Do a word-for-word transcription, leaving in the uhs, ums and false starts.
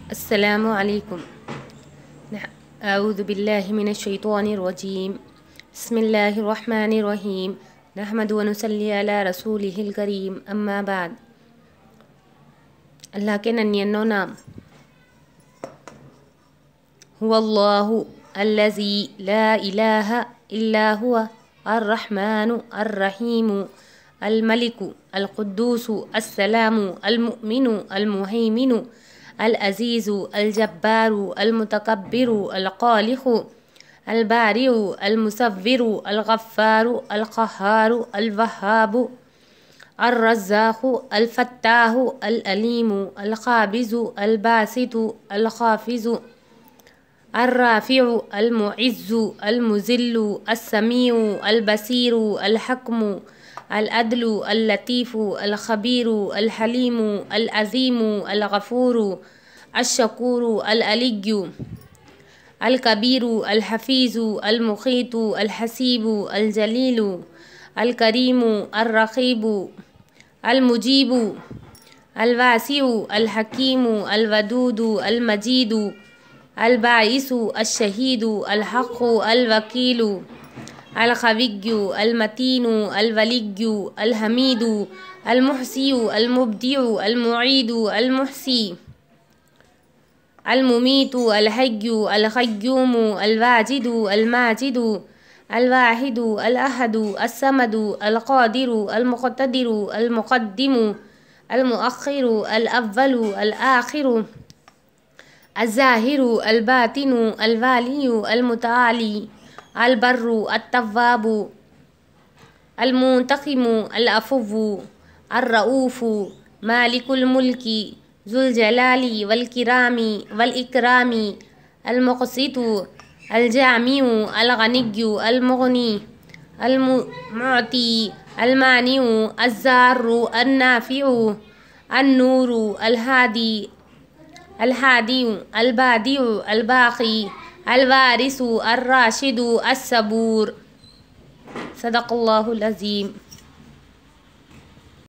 السلام عليكم. أعوذ بالله من الشيطان الرجيم. بسم الله الرحمن الرحيم. نحمد ونصلي على رسوله الكريم. أما بعد. الله كنا نينونا هو الله الذي لا إله إلا هو الرحمن الرحيم الملك القدوس السلام المؤمن المهيمن العزيز الجبار المتكبر الخالق البارئ المصور الغفار القهار الوهاب الرزاق الفتاح الأليم القابض الباسط الخافض الرافع المعز المذل السميع البصير الحكم العدل اللطيف الخبير الحليم العظيم الغفور الشكور العلي الكبير الحفيظ المخيط الحسيب الجليل الكريم الرقيب المجيب الواسع الحكيم الودود المجيد الباعث الشهيد الحق الوكيل الخبير المتين الولي الحميد المحصي المبدع المعيد المحصي المميت الحي القيوم الواجد الماجد الواحد الأحد الصمد القادر المقتدر المقدم المؤخر الأول الآخر الظاهر الباطن الوالي المتعالي البر التواب المنتقم العفو الرؤوف مالك الملك ذو الجلال والكرام والإكرام المقسط الجامع الغني المغني المعطي المانع الزار النافع النور الهادي الهادي البادئ الباقي الوارث الراشد الصبور. صدق الله العظيم.